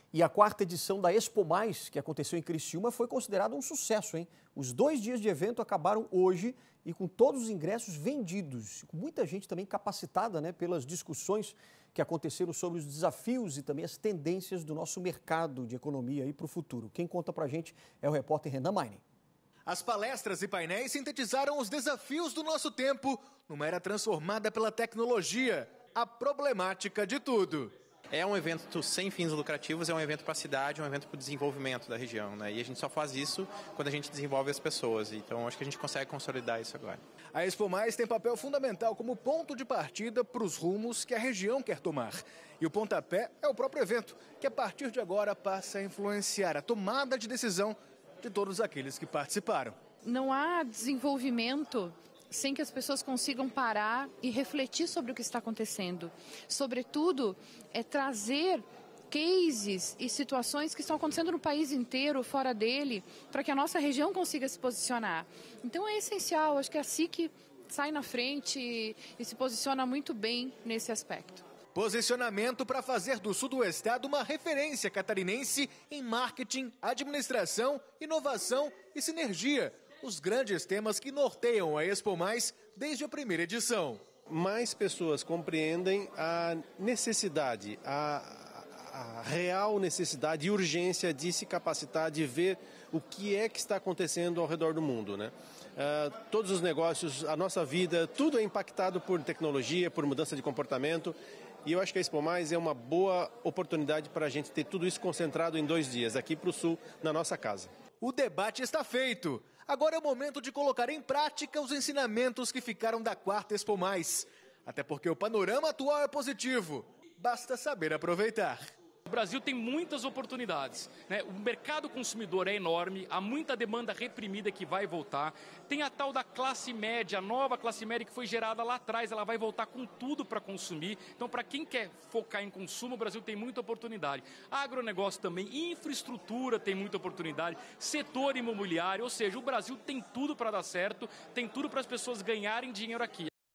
E a quarta edição da Expo Mais, que aconteceu em Criciúma, foi considerada um sucesso, hein? Os 2 dias de evento acabaram hoje e com todos os ingressos vendidos. Com muita gente também capacitada, né, pelas discussões que aconteceram sobre os desafios e também as tendências do nosso mercado de economia para o futuro. Quem conta pra gente é o repórter Renan Maine. As palestras e painéis sintetizaram os desafios do nosso tempo numa era transformada pela tecnologia, a problemática de tudo. É um evento sem fins lucrativos, é um evento para a cidade, é um evento para o desenvolvimento da região, né? E a gente só faz isso quando a gente desenvolve as pessoas. Então, acho que a gente consegue consolidar isso agora. A Expo Mais tem papel fundamental como ponto de partida para os rumos que a região quer tomar. E o pontapé é o próprio evento, que a partir de agora passa a influenciar a tomada de decisão de todos aqueles que participaram. Não há desenvolvimento sem que as pessoas consigam parar e refletir sobre o que está acontecendo. Sobretudo, trazer cases e situações que estão acontecendo no país inteiro, fora dele, para que a nossa região consiga se posicionar. Então é essencial, acho que a SIC sai na frente e se posiciona muito bem nesse aspecto. Posicionamento para fazer do sul do estado uma referência catarinense em marketing, administração, inovação e sinergia. Os grandes temas que norteiam a Expo Mais desde a primeira edição. Mais pessoas compreendem a necessidade, a real necessidade e urgência de se capacitar, de ver o que é que está acontecendo ao redor do mundo, né? Todos os negócios, a nossa vida, tudo é impactado por tecnologia, por mudança de comportamento. E eu acho que a Expo Mais é uma boa oportunidade para a gente ter tudo isso concentrado em 2 dias, aqui para o Sul, na nossa casa. O debate está feito. Agora é o momento de colocar em prática os ensinamentos que ficaram da quarta Expo Mais. Até porque o panorama atual é positivo. Basta saber aproveitar. O Brasil tem muitas oportunidades, né? O mercado consumidor é enorme, há muita demanda reprimida que vai voltar. Tem a tal da classe média, a nova classe média que foi gerada lá atrás, ela vai voltar com tudo para consumir. Então, para quem quer focar em consumo, o Brasil tem muita oportunidade. Agronegócio também, infraestrutura tem muita oportunidade, setor imobiliário, ou seja, o Brasil tem tudo para dar certo, tem tudo para as pessoas ganharem dinheiro aqui.